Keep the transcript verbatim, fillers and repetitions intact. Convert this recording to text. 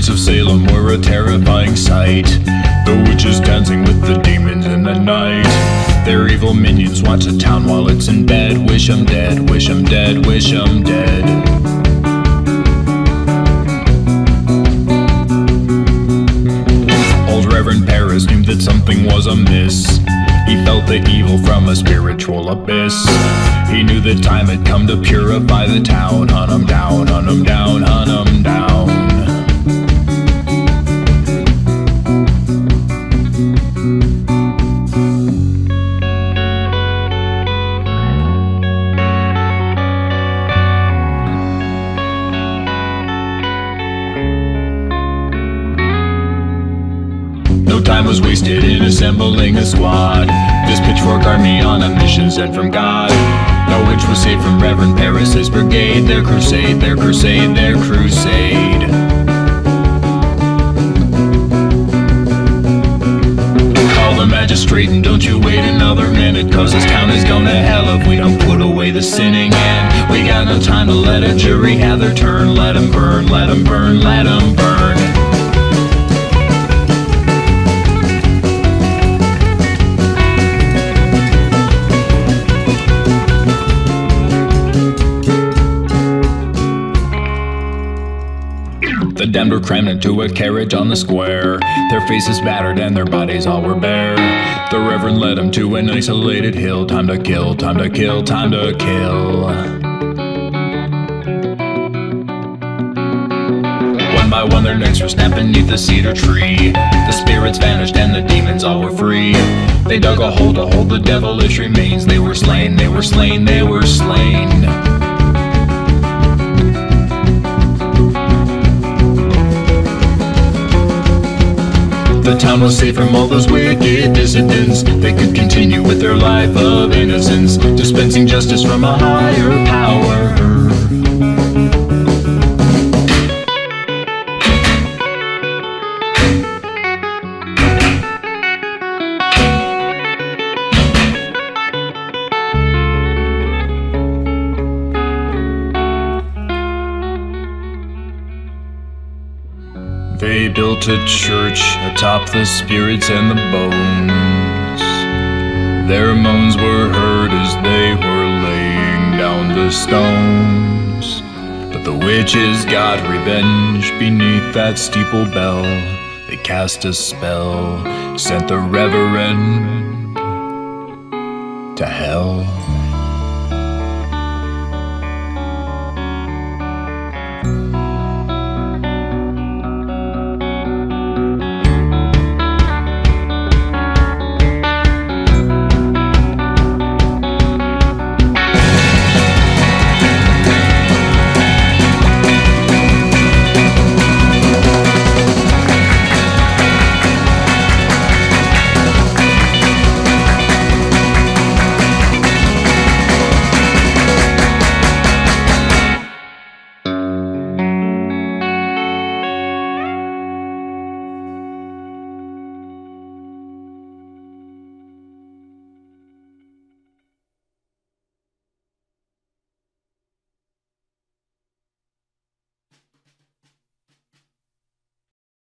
streets of Salem were a terrifying sight. The witches dancing with the demons in the night. Their evil minions watch the town while it's in bed. Wish 'em dead, wish 'em dead, wish 'em dead. Old Reverend Parris knew that something was amiss. He felt the evil from a spiritual abyss. He knew the time had come to purify the town. Hunt 'em down, hunt 'em down, hunt 'em down. No time was wasted in assembling a squad. This pitchfork army on a mission sent from God. No witch was saved from Reverend Parris's brigade. Their crusade, their crusade, their crusade. Call the magistrate and don't you wait another minute, cause this town is going to hell if we don't put away the sinning. And we got no time to let a jury have their turn. Let 'em burn, let 'em burn, let 'em burn. The damned were crammed into a carriage on the square. Their faces battered and their bodies all were bare. The Reverend led them to an isolated hill. Time to kill, time to kill, time to kill. One by one their necks were snapped beneath the cedar tree. The spirits vanished and the demons all were free. They dug a hole to hold the devilish remains. They were slain, they were slain, they were slain. The town was safe from all those wicked dissidents. They could continue with their life of innocence, dispensing justice from a higher power. They built a church atop the spirits and the bones. Their moans were heard as they were laying down the stones. But the witches got revenge beneath that steeple bell. They cast a spell, sent the Reverend to hell.